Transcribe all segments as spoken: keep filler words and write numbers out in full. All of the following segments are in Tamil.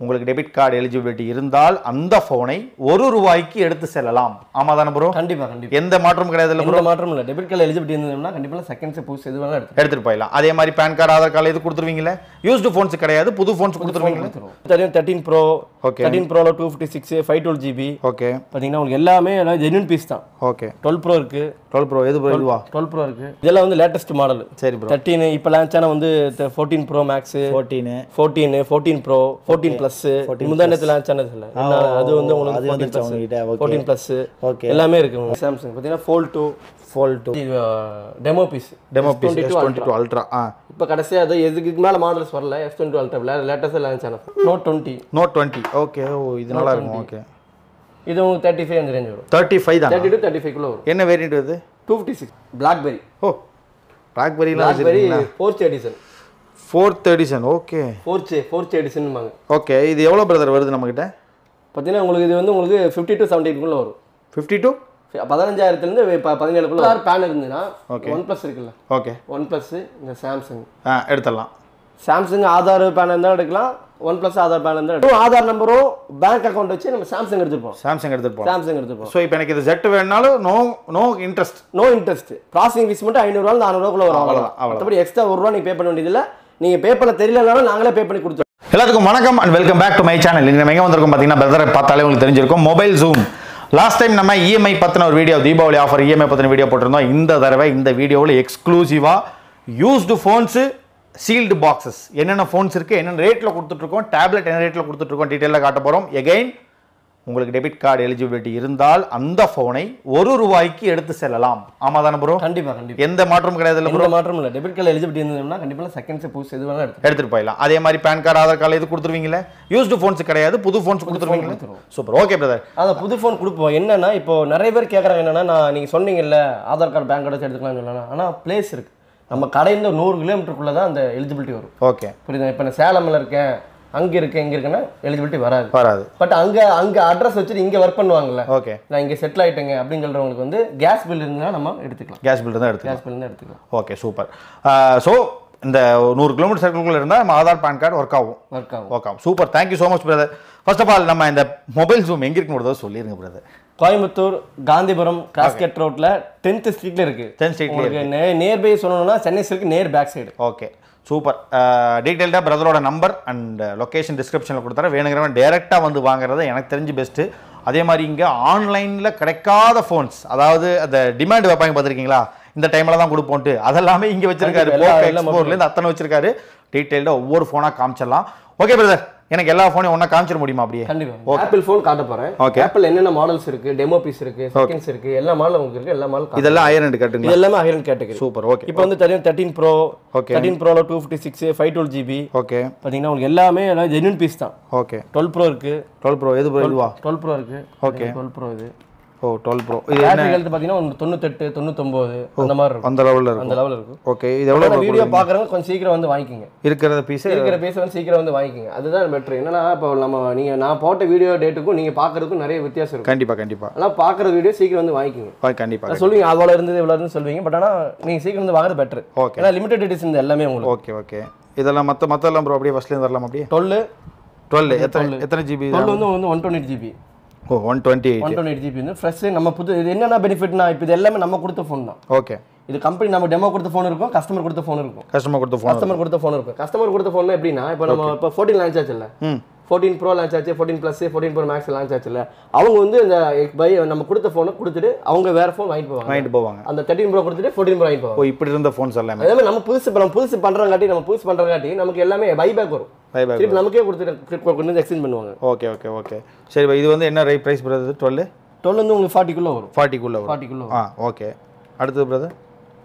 உங்களுக்கு டெபிட் கார்டு எலிஜிபிலிட்டி இருந்தால் அந்த ஃபோனை ஒரு ரூபாய்க்கு எடுத்து செல்லலாம். ஆமா தானே ப்ரோ? கண்டிப்பா கண்டிப்பா. எந்த மாற்றமும் கிடையாது இல்ல ப்ரோ? எந்த மாற்றமும் இல்ல. டெபிட் கார்டு எலிஜிபிலிட்டி இருந்ததுன்னா கண்டிப்பா செகண்ட்ஸ் புதுசு எது வேணா எடுத்து எடுத்துட்டு போயிடலாம். அதே மாதிரி பேன் கார்டு ஆதார் கார்டு இது கொடுத்துருவீங்களே. யூஸ்டு ஃபோன்ஸ் கிடையாது, புது ஃபோன்ஸ் கொடுத்துருவீங்களா? தெரியும். Thirteen pro, okay. தேர்ட்டீன் ப்ரோல two fifty six five twelve GB. Okay. பாத்தீங்கன்னா உங்களுக்கு எல்லாமே ஜென்யூன் பீஸ் தான். ஓகே. டுவெல் ப்ரோ இருக்கு. டுவெல் ப்ரோ எது ப்ரோ? இதுவா? டுவெல் ப்ரோ இருக்கு. இதெல்லாம் வந்து லேட்டஸ்ட் மாடல். சரி ப்ரோ. தேர்ட்டீன் இப்போ லான்ச் ஆன வந்து fourteen pro max, fourteen fourteen fourteen pro, fourteen plus முந்தானத்துல லான்ச் ஆனது இல்ல. அது வந்து உங்களுக்கு ஃபோர்டீன் பிளஸ் எல்லாமே இருக்கு. சாம்சங் பாத்தீங்கன்னா fold two fold two demo piece. Demo piece S twenty two ultra. ஆ இப்போ கடைசியா அது எதுக்கு மேல மாடல்ஸ் வரல. S twenty two ultra latest launch ஆன note twenty. Note twenty. Okay. ஓ இது நல்லா இருக்கும். ஓகே. இது உங்களுக்கு தேர்ட்டி ஃபைவ் அந்த ரேஞ்ச் வரும். தேர்ட்டி ஃபைவ் தான். தேர்ட்டி டு தேர்ட்டி ஃபைவ் குள்ள வரும். என்ன வேரியன்ட் இது? Two fifty six BlackBerry. ஓ பிளாக்பெரிலாம் BlackBerry fourth edition. Fourth edition. Okay. Fourth fourth எடிஷன்பாங்க. ஓகே. இது எவ்வளவு பிரதர் வருது நம்ம கிட்ட? பாத்தீங்கன்னா உங்களுக்கு இது வந்து உங்களுக்கு ஃபிஃப்டி டு செவன்ட்டி குள்ள வரும். ஃபிஃப்டி டு பதினஞ்சாயிரத்துல இருந்து பதினேழு குள்ள ஆறு பேன் இருந்துன்னா ஒன் பிளஸ் இருக்குல்ல. ஓகே. ஒன் பிளஸ் இந்த சாம்சங் ஆ எடுத்துடலாம். சாம்சங் ஆதார் பேன் இருந்தால் எடுக்கலாம். ஒன் பிளஸ் ஆதார் பேன் இருந்தால் எடுக்கலாம். ஆதார் நம்பரும் பேங்க் அக்கௌண்ட் வச்சு நம்ம சாம்சங் எடுத்துப்போம். சாம்சங் எடுத்துப்போம். சாம்சங் எடுத்துப்போம். ஸோ இப்போ எனக்கு இது ஜெட் வேணுனாலும் no no interest. No interest. Processing fees மட்டும் ஐநூறுரூவா நானூறுவாக்குள்ள வரும். அவ்வளோதான். மற்றபடி எக்ஸ்ட்ரா ஒரு ரூபா நீங்கள் பே பண்ண வேண்டியதில்லை. நீங்கள் பே பண்ண தெரியலனாலும் நாங்களே பே பண்ணி கொடுத்துருவோம். எல்லாத்துக்கும் வணக்கம் and welcome back to my channel. இங்கே நம்ம எங்கே வந்திருக்கோம் பார்த்தீங்கன்னா பிரதரை பார்த்தாலே உங்களுக்கு தெரிஞ்சிருக்கும். Mobile Zoom. லாஸ்ட் டைம் நம்ம இஎம்ஐ பற்றின ஒரு வீடியோ, தீபாவளி ஆஃபர் இஎம்ஐ பற்றின வீடியோ போட்டிருந்தோம். இந்த தடவை இந்த வீடியோவில் எக்ஸ்க்ளூசிவாக யூஸ்டு ஃபோன்ஸு, சீல்டு பாக்ஸஸ், என்னென்ன ஃபோன்ஸ் இருக்குது, என்னென்ன ரேட்டில் கொடுத்துட்ருக்கோம், டேப்லெட் என்ன ரேட்டில் கொடுத்துட்ருக்கோம், டீட்டெயிலாக காட்ட போகிறோம். எகைன் உங்களுக்கு டெபிட் கார்டு எலிஜிபிலிட்டி இருந்தால் அந்த ஃபோனை ஒரு ரூபாய்க்கு எடுத்து செல்லலாம். ஆமா தானே ப்ரோ? கண்டிப்பாக கண்டிப்பாக. எந்த மாற்றமும் கிடையாது இல்லை ப்ரோ? மாற்றம் இல்லை. டெபிட் கார்டு எலிஜிபிலிட்டி இருந்ததுன்னா கண்டிப்பாக செகண்ட்ஸ் புதுசு எது வேணா எடுத்து எடுத்துட்டு போயிடலாம். அதே மாதிரி பேன் கார்டு ஆதார் கார்டு இது கொடுத்துருவீங்களே. யூஸ்டு ஃபோன்ஸ் கிடையாது, புது ஃபோன்ஸ் கொடுத்துருவீங்களா? சூப்பர். Okay brother. அதான் புது ஃபோன் கொடுப்போம். என்னன்னா இப்போ நிறைய பேர் கேட்குறாங்க என்னன்னா, நான் நீங்கள் சொன்னீங்கல்ல ஆதார் கார்டு பேங்க் கார்டு எடுத்துக்கலாம்னு சொல்லலாம். ஆனால் பிளேஸ் இருக்குது. நம்ம கடையிலேருந்து நூறு கிலோமீட்டருக்குள்ளே தான் அந்த எலிஜிபிலிட்டி வரும். ஓகே புரியுதா? இப்போ நான் சேலமில் இருக்கேன், அங்கே இருக்கேன், இங்கே இருக்கேன்னா எலிஜிபிலிட்டி வராது வராது பட் அங்கே அங்கே அட்ரஸ் வச்சுட்டு இங்கே ஒர்க் பண்ணுவாங்கல்ல. ஓகே. நான் இங்கே செட்டில் ஆகிட்டேங்க அப்படின்னு சொல்கிறவங்களுக்கு வந்து கேஸ் பில் இருந்தால் நம்ம எடுத்துக்கலாம். கேஸ் பில் தான் எடுத்துக்கலாம். கேஸ் பில் தான் எடுத்துக்கலாம். Okay super. ஸோ இந்த நூறு கிலோமீட்டர் சர்க்கிள்குள்ளே இருந்தால் நம்ம ஆதார் பேன் கார்டு ஒர்க் ஆகும். ஒர்க் ஆகும். ஒர்க் ஆகும். Super. Thank you so much brother. First of all நம்ம இந்த மொபைல் ஜூம் எங்கே இருக்குன்னு சொல்லிடுங்க பிரதர். கோயம்புத்தூர் காந்திபுரம் காஸ்கெட் ரோட்ல டென்த் ஸ்ட்ரீட்ல இருக்கு. டென்த் ஸ்ட்ரீட்ல இருக்கு. நியர் பை சொல்லணும்னா சென்னை சில்க் நேர் பேக் சைடு. Okay super. டீட்டெயில்டாக பிரதரோட நம்பர் அண்ட் லொக்கேஷன் டிஸ்கிரிப்ஷனில் கொடுத்தாரு. வேணுங்கிறவன் டேரெக்டாக வந்து வாங்குறது எனக்கு தெரிஞ்சு பெஸ்ட்டு. அதே மாதிரி இங்கே ஆன்லைனில் கிடைக்காத ஃபோன்ஸ், அதாவது அந்த டிமாண்ட் வைப்பாங்க பார்த்துருக்கீங்களா, இந்த டைமில் தான் கொடுப்போன்ட்டு, அதெல்லாமே இங்கே வச்சிருக்காரு. எக்ஸ்போர்ட்லேருந்து அத்தனை வச்சிருக்காரு. டீட்டெயில்டாக ஒவ்வொரு ஃபோனாக காமிச்சிடலாம். ஓகே பிரதர், எனக்கு எல்லா ஃபோனையும் ஒன்றா காமிச்சிட முடியுமா? அப்படியே கண்டிப்பாக ஆப்பிள் ஃபோன் காட்ட போகிறேன். ஓகே. ஆப்பிள் என்னென்ன மாடல்ஸ் இருக்குது, டெமோ பீஸ் இருக்குது, செகண்ட்ஸ் இருக்குது, எல்லா மாடலும் உங்களுக்கு இருக்குது. எல்லா மாடலும் இதெல்லாம் ஹையர் எண்ட் கேட்டகரி. இது எல்லாமே higher end category. Super. Okay. இப்போ வந்து தெரியும் தேர்ட்டீன் ப்ரோ. ஓகே. தேர்ட்டீன் ப்ரோல two fifty six five twelve GB. Okay. பார்த்தீங்கன்னா உங்களுக்கு எல்லாமே ஜென்யூன் பீஸ் தான். ஓகே. டுவெல் ப்ரோ இருக்குது. டுவெல் ப்ரோ எது ப்ரோ? இதுவா? டுவெல் ப்ரோ இருக்குது. ஓகே. டுவெல் ப்ரோ இது. ஓ டுவெல் ப்ரோ. இது பேட்டரி ஹெல்த் பார்த்தீங்கன்னா தொண்ணூத்தெட்டு தொண்ணூத்தொம்பது அந்த மாதிரி இருக்கும். அந்த லெவலில் இருக்கும். அந்த லெவலில் இருக்கும். ஓகே. இது எவ்வளோ வீடியோ பார்க்குறவங்க கொஞ்சம் சீக்கிரம் வந்து வாங்கிக்கோங்க. இருக்கிறத பீஸ் இருக்கிற பீஸ் வந்து சீக்கிரம் வந்து வாங்கிக்கோங்க. அதுதான் பெட்ரு. என்னன்னா இப்போ நம்ம நீங்கள் நான் போட்ட வீடியோ டேட்டுக்கும் நீங்கள் பார்க்குறதுக்கும் நிறைய வித்தியாசம் இருக்கும். கண்டிப்பாக கண்டிப்பாக. ஆனால் பார்க்குற வீடியோ சீக்கிரம் வந்து வாங்கிக்கோங்க. கண்டிப்பாக சொல்லுவீங்க அவ்வளோ இருந்தது இவ்வளோ இருந்து சொல்லுவீங்க. பட் ஆனால் நீங்கள் சீக்கிரம் வந்து வாங்குறது பெட்ரு. ஓகே. ஏன்னா லிமிடெட் எடிஷன் இந்த எல்லாமே உங்களுக்கு. Okay okay. இதெல்லாம் மற்ற மற்றெல்லாம் ப்ரோ அப்படியே ஃபஸ்ட்லேருந்து வரலாம். அப்படியே டுவெல் டுவெல் எத்தனை எத்தனை ஜிபி? டுவெல் வந்து வந்து ஒன் டுவெண்ட்டி ஜிபி. ஓ one twenty eight one twenty eight GB வந்து ஃப்ரெஷ் நம்ம புது. இது என்னென்ன பெனிஃபிட்னா இப்போ இது எல்லாமே நம்ம கொடுத்த ஃபோன் தான். ஓகே. இது கம்பெனி நம்ம டெமோ கொடுத்த ஃபோன் இருக்கும், கஸ்டமர் கொடுத்த ஃபோன் இருக்கும். கஸ்டமர் கொடுத்த ஃபோன் கஸ்டமர் கொடுத்த ஃபோன் இருக்கும். கஸ்டமர் கொடுத்த ஃபோன் எப்படின்னா இப்போ நம்ம இப்போ ஃபோர்டீன் லான்ச் ஆச்சுல்ல, ஃபோர்டீன் ப்ரோ லான்ச் ஆச்சு, fourteen plus, fourteen pro max launch ஆச்சுல்ல, அவங்க வந்து இந்த பை நம்ம கொடுத்த ஃபோனை கொடுத்துட்டு அவங்க வேற ஃபோன் வாங்கிட்டு போவாங்க. வாங்கிட்டு போவாங்க. அந்த தேர்ட்டீன் ப்ரோ கொடுத்துட்டு ஃபோர்டீன் ப்ரோ வாங்கிட்டு போவாங்க. ஓ இப்படி இருந்த ஃபோன்ஸ் எல்லாமே. அதே மாதிரி நம்ம புதுசு நம்ம புதுசு பண்ணுறங்காட்டி நம்ம புதுசு பண்ணுறங்காட்டி நமக்கு எல்லாமே பைபேக் வரும். பைபேக் திருப்பி நமக்கே கொடுத்துட்டு கொண்டு வந்து எக்ஸ்சேஞ்ச் பண்ணுவாங்க. Okay okay okay. சரி இது வந்து என்ன right price brother? Twelve twelve வந்து உங்களுக்கு ஃபார்ட்டிக்குள்ளே வரும். ஃபார்ட்டிக்குள்ளே வரும். ஃபார்ட்டிக்குள்ளே ஆ ஓகே. அடுத்தது பிரதர்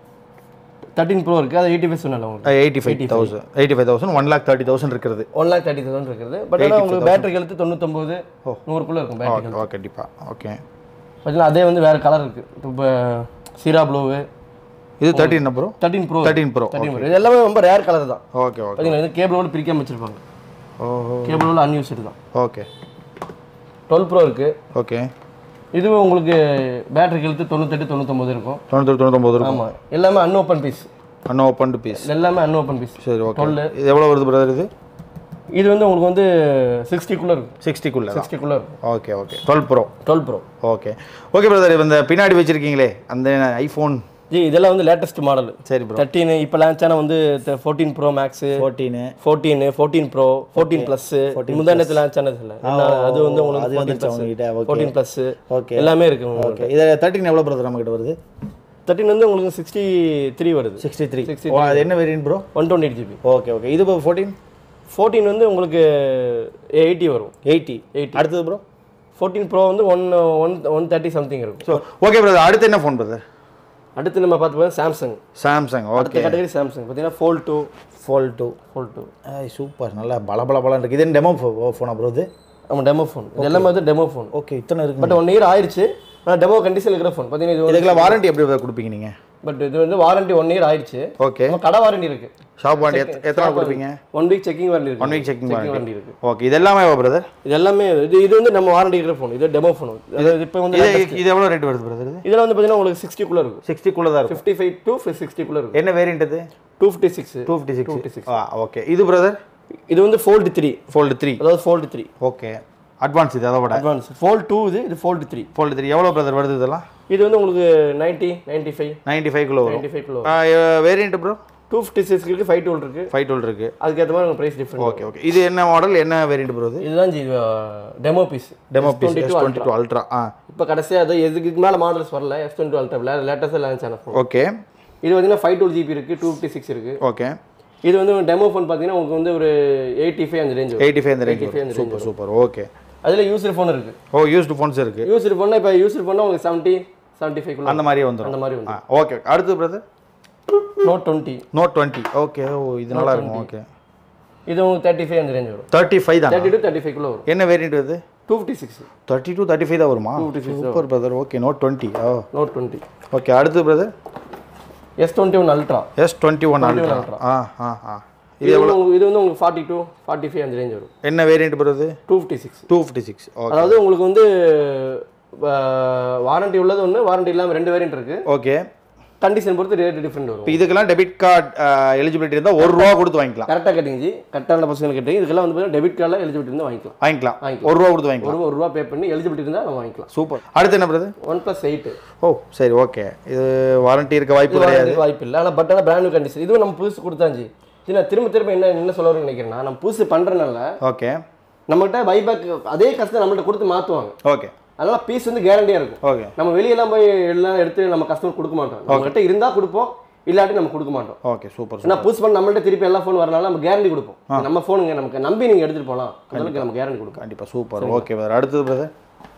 தேர்ட்டீன் ப்ரோ இருக்குது. அது எயிட்டி ஃபைவ் சொன்னால உங்களுக்கு eighty five thousand eighty five thousand one lakh thirty thousand இருக்கிறது. ஒன் லேக் தேர்ட்டி தௌசண்ட் இருக்குது. பட் ஆனால் உங்களுக்கு பேட்டரி ஹெல்த் தொண்ணூத்தொம்பது நூறுக்குள்ளே இருக்கும் பேட்டரி. ஓ கண்டிப்பாக. ஓகே. பார்த்தீங்கன்னா அதே வந்து வேறு கலர் இருக்குது. இப்போ சீரா ப்ளூவு. இது thirteen pro. Thirteen pro. Thirteen pro. Thirteen pro. இது எல்லாமே ரொம்ப ரேர் கலர் தான். Okay okay. பார்த்தீங்கன்னா இது கேபிளோடு பிரிக்காமல் வச்சுருப்பாங்க. ஓ கேபிளோட அன்யூஸ்டு தான். ஓகே. டுவெல் ப்ரோ இருக்குது. ஓகே. இதுவும் உங்களுக்கு பேட்டரி ஹெல்த் தொண்ணூத்தெட்டு தொண்ணூத்தொம்பது இருக்கும். தொண்ணூத்தெட்டு தொண்ணூத்தொம்பது இருக்கும். ஆமாம். எல்லாமே அன்ஓப்பன் பீஸ். Unopen piece. எல்லாமே அன்ஓப்பன் பீஸ். சரி ஓகே. டுவெல் இது எவ்வளோ வருது பிரதர்? இது இது வந்து உங்களுக்கு வந்து சிக்ஸ்டிக்குள்ளே இருக்கும் சிக்ஸ்டிக்குள்ளே சிக்ஸ்டிக்குள்ளே இருக்கும் okay okay twelve pro twelve bro okay okay brother இப்போ இந்த பின்னாடி வச்சுருக்கீங்களே அந்த ஐஃபோன் ஜி இதெல்லாம் வந்து லேட்டஸ்ட் மாடல் சரி ப்ரோ தேர்ட்டீன் இப்போ லான்ச் ஆனால் வந்து fourteen pro max fourteen fourteen fourteen pro fourteen plus முந்தானத்தில் லான்ச் ஆனது இல்லை அது வந்து உங்களுக்கு ஃபோர்டீன் ப்ளஸ் ஓகே எல்லாமே இருக்கு ஓகே இதில் தேர்ட்டின் எவ்வளோ பிரதர் நம்மகிட்ட வருது தேர்ட்டின் வந்து உங்களுக்கு சிக்ஸ்டி த்ரீ வருது சிக்ஸ்டி த்ரீ அது என்ன variant bro one twenty eight GB okay okay இது இப்போ ஃபோர்டீன் ஃபோர்டீன் வந்து உங்களுக்கு எயிட்டி வரும் எயிட்டி எயிட்டி அடுத்தது ப்ரோ ஃபோர்டீன் ப்ரோ வந்து one one one thirty something இருக்கும் ஸோ ஓகே பிரதர் அடுத்து என்ன ஃபோன் பிரதர் அடுத்து நம்ம பார்த்து பார்த்தா Samsung Samsung okay category Samsung பார்த்தீங்கன்னா fold two fold two fold two super நல்லா பல பல பலன்னு இருக்குது இது டெமோ ஃபோனா ப்ரோ இது நம்ம டெமோ ஃபோன் எல்லாமே வந்து டெமோ ஃபோன் ஓகே இத்தனை இருக்குது பட் ஒன் இயர் ஆயிடுச்சு ஆனால் டெமோ கண்டிஷன் இருக்கிற ஃபோன் பார்த்தீங்கன்னா இது இதுக்கெல்லாம் வாரண்டி எப்படி கொடுப்பீங்க நீங்கள் பட் இது வந்து வாரண்டி ஒன் இயர் ஆயிடுச்சு ஓகே நம்ம கடை வாரண்டி இருக்கு ஷாப் வாரண்டி எத்தனை நாள் கொடுப்பீங்க ஒன் வீக் செக்கிங் வாரண்டி இருக்கு ஒன் வீக் செக்கிங் வாரண்டி இருக்கு ஓகே இது எல்லாமே பிரதர் இது எல்லாமே இது இது வந்து நம்ம வாரண்டி இருக்கிற ஃபோன் இது டெமோ ஃபோன் இப்போ வந்து இது எவ்வளோ ரேட் வருது பிரதர் இது இதெல்லாம் வந்து பார்த்தீங்கன்னா உங்களுக்கு சிக்ஸ்டிக்குள்ளே இருக்கும் சிக்ஸ்டிக்குள்ளே தான் இருக்கும் ஃபிஃப்டி ஃபைவ் டு சிக்ஸ்டிக்குள்ளே இருக்கும் என்ன வேரியன்ட் இது two fifty six two fifty six fifty six ஆ ஓகே இது பிரதர் இது வந்து ஃபோல்டு த்ரீ ஃபோல்டு த்ரீ அதாவது ஃபோல்டு த்ரீ ஓகே அட்வான்ஸ் இது அதோட அட்வான்ஸ் ஃபோல்டு டூ இது இது ஃபோல்டு த்ரீ ஃபோல்டு த்ரீ எவ்வளோ பிரதர் வருது இதெல்லாம் இது வந்து உங்களுக்கு ninety ninety five ninety five kilo ninety five kilo variant bro two fifty six இருக்கு ஃபைவ் டுவெல் இருக்கு ஃபைவ் டுவெல் இருக்கு அதுக்கேற்ற மாதிரி உங்கள் ப்ரைஸ் டிஃப்ரெண்ட் ஓகே ஓகே இது என்ன மாடல் என்ன வேரியன்ட் ப்ரோ இது இதுதான் ji demo piece demo piece S twenty two ultra ஆ இப்போ கடைசியாக அது எதுக்கு மேலே மாடல்ஸ் வரல எஸ் டுவெண்ட்டி டூ அல்ட்ரா லேட்டஸ்ட்டாக லான்ச் ஆன ஃபோன் ஓகே இது பார்த்தீங்கன்னா ஃபைவ் டுவெல் ஜிபி இருக்குது டூ ஃபிஃப்டி சிக்ஸ் இருக்குது ஓகே இது வந்து டெமோ ஃபோன் பார்த்தீங்கன்னா உங்களுக்கு வந்து ஒரு எயிட்டி ஃபைவ் அந்த ரேஞ்ச் எயிட்டி ஃபைவ் அந்த ரேஞ்ச் சூப்பர் சூப்பர் ஓகே அதில் யூசர் ஃபோன் இருக்குது ஓ யூஸ்டு ஃபோன்ஸ் இருக்குது யூசர் ஃபோன்னா இப்போ யூசர் ஃபோன்னா உங்களுக்கு செவன்ட்டி செவன்ட்டி ஃபைவ் அந்த மாதிரி வந்துடும் அந்த மாதிரி வந்து ஓகே அடுத்து brother note twenty note twenty okay ஓ இது நல்லா இருக்கும் ஓகே இது உங்களுக்கு தேர்ட்டி ஃபைவ் அந்த ரேஞ்ச் வரும் தேர்ட்டி ஃபைவ் தான் thirty two thirty five kilo வரும் என்ன வேரியன்ட் வருது two fifty six thirty two thirty five தான் வருமா super brother okay note twenty ஓ நோட் டுவெண்ட்டி ஓகே அடுத்து brother S twenty one ultra S twenty one ultra ஆ ஆ ஆ இது எவ்வளோ இது வந்து உங்களுக்கு ஃபார்ட்டி டூ ஃபார்ட்டி ஃபைவ் அந்த ரேஞ்ச் வரும் என்ன வேரியன்ட் வருது two fifty six two fifty six அதாவது உங்களுக்கு வந்து வாரண்டி உள்ளது ஒன்று வாரண்டி இல்லாமல் ரெண்டு வேரியன்ட் இருக்குது ஓகே கண்டிஷன் பொறுத்து ரேட் டிஃப்ரெண்ட் வரும் இப்போ இதுக்கெல்லாம் டெபிட் கார்டு எலிஜிபிலிட்டி இருந்தால் ஒரு ரூபா கொடுத்து வாங்கிக்கலாம் கரெக்டாக கேட்டீங்க ஜி கரெக்டான பசங்க கேட்டீங்க இதுக்கெல்லாம் வந்து பார்த்தீங்கன்னா டெபிட் கார்டில் எலிஜிபிலிட்டி இருந்தால் வாங்கிக்கலாம் வாங்கிக்கலாம் வாங்கிக்கலாம் ஒரு ரூபா கொடுத்து வாங்கிக்கலாம் ஒரு ஒரு ரூபா பே பண்ணி எலிஜிபிலிட்டி இருந்தால் நம்ம வாங்கிக்கலாம் சூப்பர் அடுத்து என்ன பிரதர் ஒன் ப்ளஸ் எயிட் ஓ சரி ஓகே இது வாரண்டி இருக்க வாய்ப்பு கிடையாது வாய்ப்பு இல்லை ஆனால் பட் ஆனால் பிராண்ட் நியூ கண்டிஷன் இதுவும் நம்ம புதுசு கொடுத்தாச்சு சரி நான் திரும்ப திரும்ப என்ன என்ன சொல்ல வரேன்னு நினைக்கிறேன்னா நம்ம புதுசு பண்ணுறனால ஓகே நம்மகிட்ட பைபேக் அதே கஸ்டமர் நம்மள்ட்ட கொடுத்து மாற்றுவாங்க ஓகே அதனால பீஸ் வந்து கேரண்டியாக இருக்கும் ஓகே நம்ம வெளியெல்லாம் போய் எல்லாம் எடுத்து நம்ம கஸ்டமர் கொடுக்க மாட்டோம் நம்மகிட்ட இருந்தால் கொடுப்போம் இல்லாட்டி நம்ம கொடுக்க மாட்டோம் ஓகே சூப்பர் ஏன்னா புதுசு பண்ண நம்மள்ட்ட திருப்பி எல்லா ஃபோன் வரனால நம்ம கேரண்டி கொடுப்போம் நம்ம ஃபோனுங்க நமக்கு நம்பி நீங்கள் எடுத்துகிட்டு போகலாம் அதுக்கு நம்ம கேரண்டி கொடுப்போம் கண்டிப்பாக சூப்பர் ஓகே பிரதர் அடுத்தது பிரதர்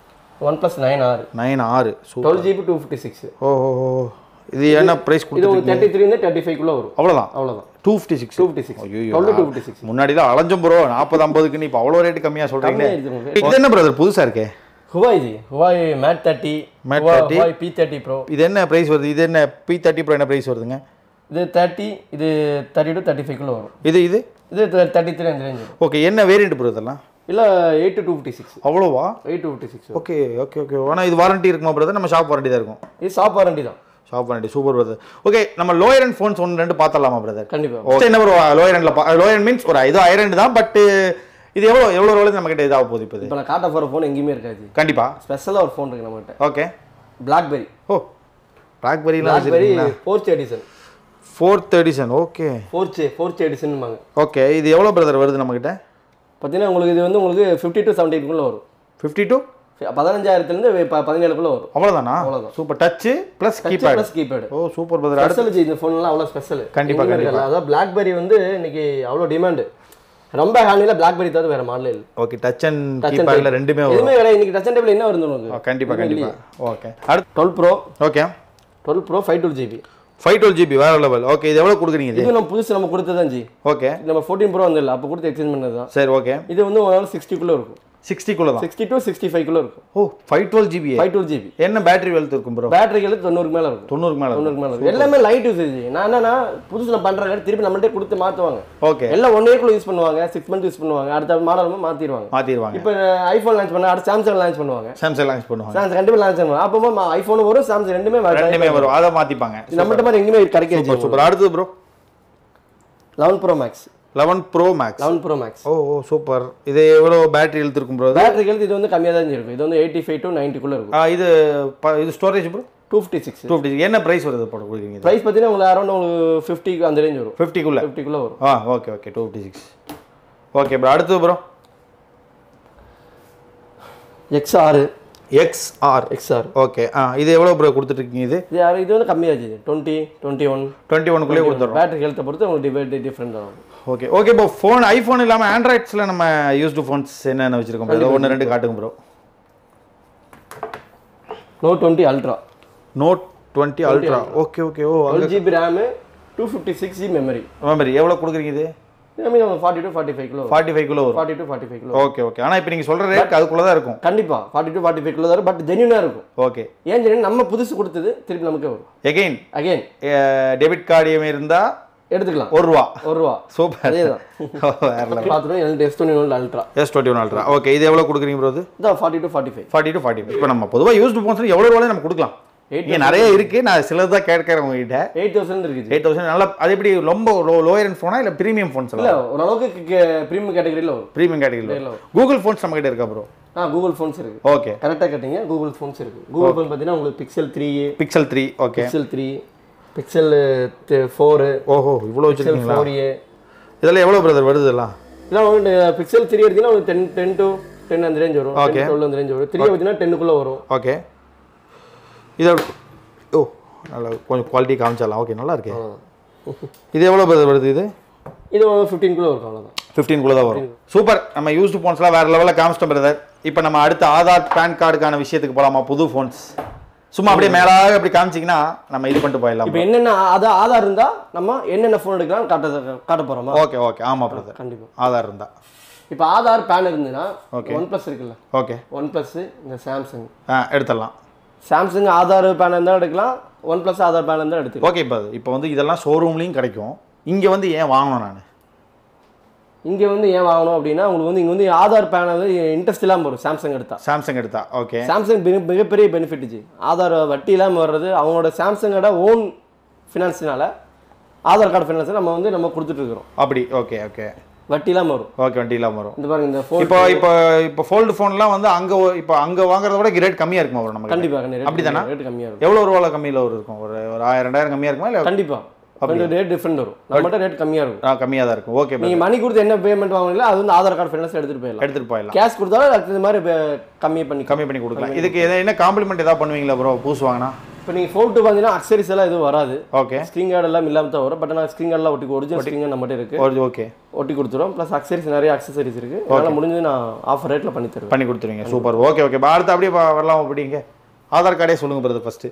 ஒன் ப்ளஸ் நைன் ஆறு நைன் ஆறு super twelve GB two fifty six ஓ ஓ இது என்ன ப்ரைஸ் இது உங்களுக்கு தேர்ட்டி த்ரீலேருந்து தேர்ட்டி ஃபைவ்க்குள்ளே வரும் அவ்வளோதான் அவ்வளோதான் two fifty six two fifty six ஐயோ டுவெல் டூ ஃபிஃப்டி சிக்ஸ் முன்னாடி தான் அலைஞ்சம் ப்ரோ நாற்பது ஐம்பதுக்கு நீ இப்போ அவ்வளோ ரேட்டு கம்மியாக சொல்கிறீங்களே இது என்ன பிரதர் புதுசாக இருக்கே Huawei ji Huawei Mate thirty Mate thirty Huawei P thirty pro இது என்ன ப்ரைஸ் வருது இது என்ன பி தேர்ட்டி ப்ரோ என்ன ப்ரைஸ் வருதுங்க இது தேர்ட்டி இது தேர்ட்டி டூ தேர்ட்டி ஃபைவ்க்குள்ளே வரும் இது இது இது தேர்ட்டி த்ரீ அந்த ரேஞ்ச் ஓகே என்ன வேரியன்ட் ப்ரோ இதெல்லாம் இல்லை எயிட் டூ ஃபிஃப்டி சிக்ஸ் அவ்வளோவா eight two fifty six okay okay okay ஆனால் இது வாரண்டி இருக்குமா பிரதர் நம்ம ஷாப் வாரண்டி தான் இருக்கும் இது ஷாப் வாரண்டி தான் shop warranty super brother okay நம்ம லோயர் அண்ட் ஃபோன்ஸ் ஒன்று ரெண்டு பார்த்துடலாமா பிரதர் கண்டிப்பாக ஓகே என்ன ப்ரோ லோயர் அண்டில் லோயர் மீன்ஸ் ஒரு இது ஐரண்ட் தான் பட் இது எவ்வளோ எவ்வளோ ரோலுக்கு நம்ம கிட்ட இதாக போகுது இப்போ இப்போ நான் காட்ட போகிற ஃபோன் எங்கேயுமே இருக்காது கண்டிப்பாக ஸ்பெஷலாக ஒரு ஃபோன் இருக்குது நம்மகிட்ட ஓகே பிளாக்பெரி ஓ பிளாக்பெரிலாம் BlackBerry fourth edition fourth edition okay fourth fourth எடிஷன்பாங்க ஓகே இது எவ்வளோ பிரதர் வருது நம்மக்கிட்ட பார்த்தீங்கன்னா உங்களுக்கு இது வந்து உங்களுக்கு ஃபிஃப்டி டு செவன்ட்டி எயிட்குள்ளே வரும் ஃபிஃப்டி டூ பதினஞ்சாயிரத்துலேருந்து பதினேழுக்குள்ளே வரும் அவ்வளோதானா அவ்வளோதான் super touch plus keypad plus keypad ஓ சூப்பர் பிரதர் ஸ்பெஷல் இந்த ஃபோன்லாம் அவ்வளோ ஸ்பெஷல் கண்டிப்பாக கண்டிப்பாக அதாவது பிளாக்பெரி வந்து இன்னைக்கு அவ்வளோ டிமாண்டு ரொம்ப ஹேண்டில் பிளாக்பெரி தவிர வேறு மாடலே இல்லை ஓகே டச் அண்ட் கீபேடில் ரெண்டுமே எதுவுமே கிடையாது இன்னைக்கு டச் அண்ட் டேபிள் என்ன வருது உங்களுக்கு கண்டிப்பாக கண்டிப்பாக ஓகே அடுத்து twelve bro okay twelve bro five twelve GB five twelve GB வேறு லெவல் ஓகே இது எவ்வளோ கொடுக்குறீங்க இது இது நம்ம புதுசு நம்ம கொடுத்ததான் ஜி ஓகே நம்ம ஃபோர்டீன் ப்ரோ வந்து இல்லை அப்போ கொடுத்து எக்ஸ்சேஞ்ச் பண்ணது தான் சரி ஓகே இது வந்து ஒரு நாள் சிக்ஸ்டிக்குள்ளே இருக்கும் சிக்ஸ்டிக்குள்ளே தான் சிக்ஸ்டி டு சிக்ஸ்டி ஃபைவ்க்குள்ளே இருக்கும் ஓ five twelve GB five twelve GB என்ன பேட்டரி வெல்த் இருக்கும் ப்ரோ பேட்டரி எழுத்து தொண்ணூறுக்கு மேலே இருக்கும் தொண்ணூறுக்கு மேலே தொண்ணூறுக்கு மேலே இருக்கும் எல்லாமே லைட் யூசேஜ் நான் என்னன்னா புதுசில் பண்ணுறாங்க திருப்பி நம்மள்ட்டே கொடுத்து மாற்றுவாங்க ஓகே எல்லாம் ஒன் இயர்க்குள்ள யூஸ் பண்ணுவாங்க சிக்ஸ் மந்த் யூஸ் பண்ணுவாங்க அடுத்த மாடல் மாற்றிடுவாங்க மாற்றிடுவாங்க இப்போ ஐஃபோன் லான்ச் பண்ண அடுத்து சாம்சங் லான்ச் பண்ணுவாங்க சாம்சங் லான்ச் பண்ணுவாங்க சாம்சங் ரெண்டுமே லான்ச் பண்ணுவாங்க அப்போ ஐஃபோன் வரும் சாம்சங் ரெண்டுமே ரெண்டுமே வரும் அதை மாற்றிப்பாங்க நம்மகிட்ட மாதிரி எங்கேயுமே கிடைக்காது சூப்பர் அடுத்தது pro eleven pro max eleven pro max eleven pro max. ஓ ஓ சூப்பர். இது எவ்வளோ பேட்டரி ஹெல்த் இருக்கும் ப்ரோ? பேட்டரி ஹெல்த் இது வந்து கம்மியாக தான் இருக்கும். இது வந்து எயிட்டி ஃபைவ் டு நைன்ட்டிக்குள்ளே இருக்கும். இது இது storage bro? Two fifty six. Two fifty என்ன ப்ரைஸ் வருது போட கொடுக்குறீங்க? ப்ரைஸ் பார்த்தீங்கன்னா உங்களுக்கு அரௌண்ட் உங்களுக்கு ஃபிஃப்டிக்கு அந்த ரேஞ்ச் வரும். ஃபிஃப்டிக்குள்ளே ஃபிஃப்டிக்குள்ளே வரும். ஆ okay okay two fifty six. Okay bro. அடுத்து bro XR. XR XR okay. ஆ இது எவ்வளோ ப்ரோ கொடுத்துட்ருக்கீங்க? இது இது இது வந்து கம்மியாச்சு. டுவெண்ட்டி டுவெண்ட்டி ஒன் டுவெண்ட்டி ஒன்குள்ளே கொடுத்துட்றோம். பேட்டரி ஹெல்த்தை பொறுத்து உங்களுக்கு டிவைட் டிஃப்ரெண்ட் ஆகும். Okay okay bro. Phone iPhone இல்லாமல் ஆண்ட்ராய்ட்ஸில் நம்ம யூஸ்டு ஃபோன்ஸ் என்னென்ன வச்சுருக்கோம் ப்ரோ? ஒன்று ரெண்டு காட்டுங்க bro. Note twenty ultra. Note twenty ultra okay okay. ஓ twelve GB RAM, two fifty six G memory. Memory எவ்வளோ கொடுக்குறீங்க? இது forty two forty five kilo. Forty five kilo வரும். Forty two forty five kilo. Okay okay. ஆனால் இப்போ நீங்கள் சொல்கிற ரேட் அதுக்குள்ளே தான் இருக்கும். கண்டிப்பாக forty two forty five kilo வரும். பட் ஜென்யூனாக இருக்கும். ஓகே. ஏன் ஜென்யூன் நம்ம புதுசு கொடுத்தது திருப்பி நமக்கு வரும். எகைன் அகைன் டெபிட் கார்டு இருந்தால் எடுத்துக்கலாம். ஒரு ரூபா ஒரு ரூபா. சூப்பர். அதே தான் பார்த்துருவோம். எனக்கு S twenty one ultra. S twenty one ultra okay. இது எவ்வளோ கொடுக்குறீங்க ப்ரோ? இது இதான் forty two forty five. Forty two forty five. இப்போ நம்ம பொதுவாக யூஸ்டு ஃபோன்ஸ் எவ்வளோ ரூபாய் நம்ம கொடுக்கலாம்? இங்கே நிறைய இருக்குது. நான் சிலது தான் கேட்குறேன் உங்ககிட்ட. எயிட் தௌசண்ட் இருக்குது. எயிட் தௌசண்ட் நல்லா. அது எப்படி ரொம்ப லோ லோயர் அண்ட் ஃபோனா இல்லை ப்ரீமியம் ஃபோன்ஸ்? இல்லை ஓரளவுக்கு ப்ரீமியம் கேட்டகரியில் வரும். ப்ரீமியம் கேட்டகரியில் கூகுள் ஃபோன்ஸ் நம்ம கிட்ட இருக்கா ப்ரோ? ஆ கூகுள் ஃபோன்ஸ் இருக்குது. ஓகே கரெக்டாக கேட்டீங்க. கூகுள் ஃபோன்ஸ் இருக்குது. கூகுள் ஃபோன் பார்த்தீங்கன்னா உங்களுக்கு Pixel three Pixel three okay Pixel three Pixel four. ஓஹோ இவ்வளோ வச்சுருக்கீங்களா? ஃபோர் ஏ இதெல்லாம் எவ்வளோ பிரதர் வருது? இதெல்லாம் இதெல்லாம் வந்து பிக்சல் த்ரீ எடுத்தீங்கன்னா உங்களுக்கு டென் டென் டு டென் அந்த ரேஞ்ச் வரும். ஓகே டுவெல் அந்த ரேஞ்ச் வரும். த்ரீ பார்த்தீங்கன்னா டென்னுக்குள்ளே வரும். ஓகே. இதோட ஓ நல்லா கொஞ்சம் குவாலிட்டி காமிச்சிடலாம். ஓகே நல்லா இருக்கு. இது எவ்வளோ பிரதர் வருது? இது இது ஃபிஃப்டீன் கிலோ இருக்கும். அவ்வளோதான். ஃபிஃப்டீன் குள்ளே தான் வரும். சூப்பர். நம்ம யூஸ்டு ஃபோன்ஸ்லாம் வேறு லெவலில் காமிச்சிட்டோம் பிரதர். இப்போ நம்ம அடுத்த ஆதார் பேன் கார்டுக்கான விஷயத்துக்கு போகலாமா? புது ஃபோன்ஸ் சும்மா அப்படியே மேலாக அப்படி காமிச்சிங்கன்னா நம்ம இது பண்ணிட்டு போயிடலாம். இப்போ என்னென்ன அது ஆதார் இருந்தால் நம்ம என்னென்ன ஃபோன் எடுக்கலாம் காட்ட காட்ட போகிறோமா? Okay okay. ஆமாம் பிரதர் கண்டிப்பாக ஆதார் இருந்தால். இப்போ ஆதார் பேன் இருந்துன்னா ஓகே ஒன் ப்ளஸ் இருக்குல்ல? ஓகே ஒன் ப்ளஸ் இந்த சாம்சங் ஆ எடுத்துடலாம். சாம்சங் ஆதார் பேன் இருந்தால் எடுக்கலாம். ஒன் ப்ளஸ் ஆதார் பேன் இருந்தால் எடுத்துக்கலாம். ஓகே. இப்போ இப்போ வந்து இதெல்லாம் ஷோரூம்லேயும் கிடைக்கும். இங்கே வந்து ஏன் வாங்கணும்? நான் இங்கே வந்து ஏன் வாங்கணும் அப்படின்னா உங்களுக்கு வந்து இங்கே வந்து ஆதார் பேன் வந்து இன்ட்ரெஸ்ட் இல்லாமல் வரும். சாம்சங் எடுத்தா சாம்சங் எடுத்தா ஓகே. சாம்சங் மிகப்பெரிய பெனிஃபிட் ஜி. ஆதார் வட்டி இல்லாமல் வர்றது அவங்களோட சாம்சங்கோட ஓன் ஃபினான்ஸ்னால ஆதார் கார்டு ஃபினான்ஸ் நம்ம வந்து நம்ம கொடுத்துட்டு இருக்கிறோம். அப்படி ஓகே ஓகே. வட்டி இல்லாமல் வரும். ஓகே வட்டி இல்லாமல் வரும். இந்த பாருங்க இந்த ஃபோன் இப்போ இப்போ இப்போ ஃபோல்டு ஃபோன்லாம் வந்து அங்கே இப்போ அங்கே வாங்குறத விட ரேட் கம்மியாக இருக்குமா வரும் நமக்கு? கண்டிப்பாக அப்படி தானே? ரேட் கம்மியாக இருக்கும். எவ்வளோ ரூபாவில் கம்மியில் ஒரு இருக்கும்? ஒரு ஒரு ஆயிரம் ரெண்டாயிரம் கம்மியாக இருக்குமா இல்லை? கண்டிப்பாக கொஞ்சம் ரேட் டிஃப்ரெண்ட் வரும். நம்மகிட்ட ரேட் கம்மியாக இருக்கும். ஆ கம்மியாக தான் இருக்கும். ஓகே. நீங்கள் மணி கொடுத்து என்ன பேமெண்ட் வாங்குறீங்களோ அது வந்து ஆதார் கார்டு ஃபைனான்ஸ் எடுத்துகிட்டு போயிடலாம். எடுத்துகிட்டு போயிடலாம். கேஷ் கொடுத்தாலும் அதுக்கு இந்த மாதிரி கம்மி பண்ணி கம்மி பண்ணி கொடுக்கலாம். இதுக்கு எதாவது என்ன காம்ப்ளிமெண்ட் ஏதாவது பண்ணுவீங்களா ப்ரோ புதுசு வாங்கினா? இப்போ நீங்கள் ஃபோன் டூ பார்த்தீங்கன்னா அக்சரிஸ் எல்லாம் எதுவும் வராது. ஓகே. ஸ்க்ரீன் கார்டு எல்லாம் இல்லாமல் தான் வரும். பட் நான் ஸ்க்ரீன் கார்டெலாம் ஒட்டி ஒரிஜினல் ஸ்க்ரீன் கார்டு நம்மகிட்ட இருக்குது. ஓகே ஒட்டி கொடுத்துரும். ப்ளஸ் அக்சரிஸ் நிறைய அக்சசரிஸ் இருக்குது. அதனால் முடிஞ்சு நான் ஆஃபர் ரேட்டில் பண்ணி தருவேன். பண்ணி கொடுத்துருவீங்க. சூப்பர். Okay okay. அடுத்து அப்படியே வரலாம். அப்படிங்க ஆதார் கார்டே சொல்லுங்கள் பிரதர் ஃபஸ்ட்டு.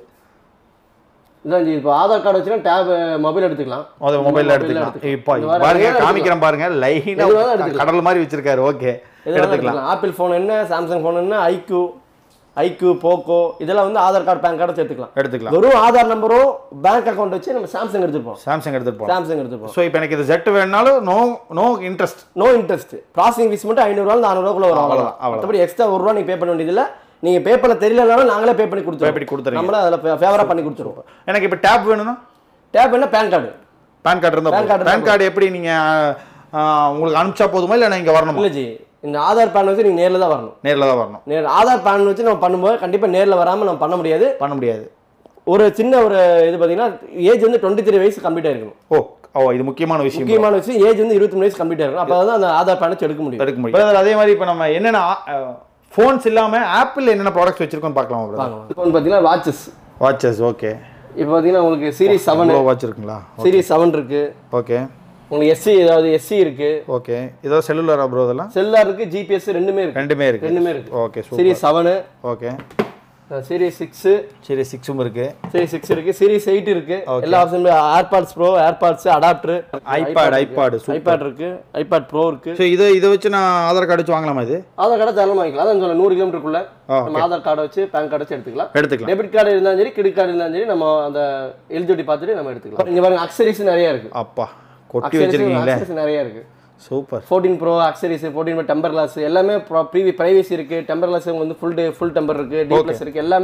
இதான் ஜி இப்போ ஆதார் கார்டு வச்சுன்னா டேப் மொபைல் எடுத்துக்கலாம். அது மொபைலில் எடுத்துக்கலாம். இப்போ பாருங்க காமிக்கிறேன் பாருங்க லைனாக கடல் மாதிரி வச்சிருக்காரு. ஓகே எடுத்துக்கலாம். ஆப்பிள் ஃபோன் என்ன, சாம்சங் ஃபோன் என்ன, ஐக்யூ ஐக்யூ போக்கோ இதெல்லாம் வந்து ஆதார் கார்டு பேன் கார்டு சேர்த்துக்கலாம். எடுத்துக்கலாம். வெறும் ஆதார் நம்பரும் பேங்க் அக்கௌண்ட் வச்சு நம்ம சாம்சங் எடுத்துப்போம். சாம்சங் எடுத்துப்போம். சாம்சங் எடுத்துப்போம். ஸோ இப்போ எனக்கு இது ஜெட் வேணுனாலும் no no interest. No interest. Processing fees மட்டும் ஐநூறுரூவா நானூறுவாக்குள்ள வரும். அவ்வளோதான். மற்றபடி எக்ஸ்ட்ரா ஒரு ரூபா நீங்கள் பே பண்ண வேண்டியதில்லை. நீங்கள் பே பண்ண தெரியலனாலும் நாங்களே பே பண்ணி கொடுத்துருவோம். பே பண்ணி கொடுத்துருவோம். நம்மள அதில் ஃபேவராக பண்ணி கொடுத்துருவோம். எனக்கு இப்போ டேப் வேணும்னா டேப் என்ன பேன் கார்டு பேன் கார்டு இருந்தால் பேன் கார்டு எப்படி நீங்கள் உங்களுக்கு அனுப்பிச்சா போதுமா இல்லை நான் இங்கே வரணும்? இல்லை ஜி இந்த ஆதார் பேன் வச்சு நீங்கள் நேரில் தான் வரணும். நேரில் தான் வரணும். நேர் ஆதார் பேன் வச்சு நம்ம பண்ணும்போது கண்டிப்பாக நேரில் வராமல் நம்ம பண்ண முடியாது. பண்ண முடியாது. ஒரு சின்ன ஒரு இது பார்த்தீங்கன்னா ஏஜ் வந்து டுவெண்ட்டி த்ரீ வயசு கம்ப்ளீட் ஆயிருக்கணும். ஓ ஓ இது முக்கியமான விஷயம். முக்கியமான விஷயம் ஏஜ் வந்து இருபத்தி மூணு வயசு கம்ப்ளீட் ஆயிருக்கும். அப்போ தான் அந்த ஆதார் பேன் வச்சு எடுக்க முடியும். எடுக்க முடியும். அதே மாதிரி இப்போ நம்ம என்னென்ன ஃபோன்ஸ் இல்லாமல் ஆப்பிள் என்னென்ன ப்ராடக்ட்ஸ் வச்சிருக்கோம்னு பார்க்கலாம். இப்போ வந்து பார்த்தீங்கன்னா வாட்சஸ் வாட்சஸ் ஓகே. இப்போ பார்த்தீங்கன்னா உங்களுக்கு சீரிஸ் செவன் வாட்ச் இருக்குங்களா? சீரிஸ் செவன் இருக்கு. ஓகே. உங்களுக்கு எஸ்சி ஏதாவது எஸ்சி இருக்கு. ஓகே. இதோ செல்லுலாரா ப்ரோ? இதெல்லாம் செல்லுலார் இருக்கு, ஜிபிஎஸ் ரெண்டுமே இருக்கு. ரெண்டுமே இருக்கு. ரெண்டுமே இருக்கு. Okay. Series seven okay. Series six series சிக்ஸும் இருக்கு. சீரிஸ் சிக்ஸ் இருக்கு. சீரிஸ் எயிட் இருக்கு. எல்லா ஆப்ஷனுமே AirPods pro, AirPods adapter, iPad iPad iPad இருக்கு, ஐபேட் ப்ரோ இருக்கு. ஸோ இதை இதை வச்சு நான் ஆதார் கார்டு வச்சு வாங்கலாமா? இது ஆதார் கார்டை தாராளமாக வாங்கிக்கலாம். அதான் சொல்ல நூறு கிலோமீட்டருக்குள்ள நம்ம ஆதார் கார்டை வச்சு பேன் கார்டு வச்சு எடுத்துக்கலாம். எடுத்துக்கலாம். டெபிட் கார்டு இருந்தாலும் சரி, கிரெடிட் கார்டு இருந்தாலும் சரி, நம்ம அந்த எலிஜிபிலிட்டி பார்த்துட்டு நம்ம எடுத்துக்கலாம். இங்க பாருங்க அக்சரிஸ் நிறைய இருக்கு. அப்பா கொட்டி வச்சிருக்கீங்களே. அக்சரிஸ் நிறைய இருக்கு. Super. Fourteen pro accessories, fourteen temper glass எல்லாமே ப்ரீவி பிரைவசி இருக்கு. டெம்பர் கிளாஸ் வந்து ஃபுல் டே ஃபுல் டெம்பர் இருக்கு, டி பிளஸ் இருக்கு. எல்லாமே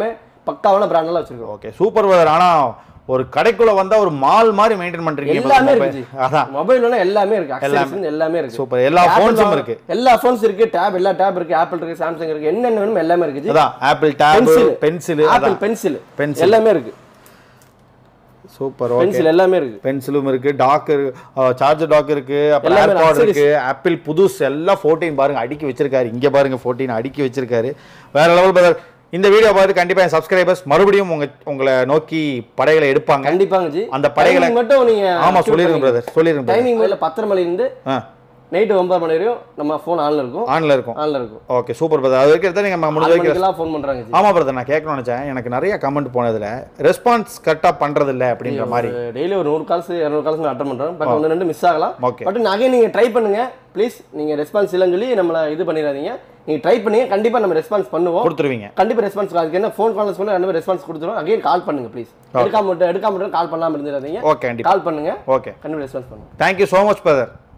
பக்காவான பிராண்டெல்லாம் வச்சிருக்கோம். Okay super brother. ஆனா ஒரு கடைக்குள்ள வந்தா ஒரு மால் மாதிரி மெயின்டைன் பண்றீங்க. எல்லாமே இருக்கு. அதான் மொபைல்ல எல்லாமே இருக்கு. அக்சஸரீஸ் எல்லாமே இருக்கு. சூப்பர். எல்லா ஃபோன்ஸும் இருக்கு. எல்லா ஃபோன்ஸ் இருக்கு. டேப் எல்லா டேப் இருக்கு. ஆப்பிள் இருக்கு, சாம்சங் இருக்கு. என்னென்ன வேணுமோ எல்லாமே இருக்கு. அதான் Apple tab, pencil, Apple pencil எல்லாமே இருக்கு. சூப்பர். ஓகே பென்சில் எல்லாமே இருக்கு. பென்சிலும் இருக்கு, டாக் இருக்கு, சார்ஜர் டாக் இருக்கு, அப்புறம் ஏர்பாட் இருக்கு, ஆப்பிள் புதுசு எல்லாம் பதினான்கு பாருங்க அடுக்கி வச்சிருக்காரு. இங்க பாருங்க பதினான்கு அடுக்கி வச்சிருக்காரு. வேற லெவல் பிரதர். இந்த வீடியோ பார்த்து கண்டிப்பா என் சப்ஸ்கிரைபர்ஸ் மறுபடியும் உங்க உங்களை நோக்கி படைகளை எடுப்பாங்க. கண்டிப்பாங்க ஜி. அந்த படைகளை மட்டும் நீங்க ஆமா சொல்லிருங்க பிரதர், சொல்லிருங்க. டைமிங் மேல பத்தரை மணில இருந்து நைட் ஒன்பது மணி வரையும் நம்ம ஃபோன் ஆன்ல இருக்கும். ஆன்ல இருக்கும். ஆன்ல இருக்கும். Okay super brother. அது வரைக்கும் தான் நீங்க முடிஞ்ச வரைக்கும் எல்லாம் ஃபோன் பண்றாங்க ஜி. ஆமா பிரதர். நான் கேட்கணும்னு நினைச்சேன். எனக்கு நிறைய கமெண்ட் போனதுல ரெஸ்பான்ஸ் கரெக்ட்டா பண்றது இல்ல அப்படின்ற மாதிரி. டெய்லி ஒரு நூறு கால்ஸ் இருநூறு கால்ஸ் நான் அட்டெண்ட் பண்றேன். பட் ஒன்னு ரெண்டு மிஸ் ஆகலாம். ஓகே. பட் நகை நீங்க ட்ரை பண்ணுங்க ப்ளீஸ். நீங்க ரெஸ்பான்ஸ் இல்லன்னு சொல்லி நம்மள இது பண்ணிராதீங்க. நீங்க ட்ரை பண்ணீங்க கண்டிப்பா நம்ம ரெஸ்பான்ஸ் பண்ணுவோம். கொடுத்துருவீங்க. கண்டிப்பா ரெஸ்பான்ஸ். அதுக்கு என்ன ஃபோன் கால்ஸ் பண்ணா நம்ம ரெஸ்பான்ஸ் கொடுத்துறோம். அகைன் கால் பண்ணுங்க ப்ளீஸ். எடுக்காம மட்டும் எடுக்காம மட்டும் கால் பண்ணாம இருந்துறாதீங்க. ஓகே. கால் பண்ணுங்க. ஓகே. கண்டிப்பா ரெஸ்பான்ஸ் பண்ணுங்க. Thank you so much brother.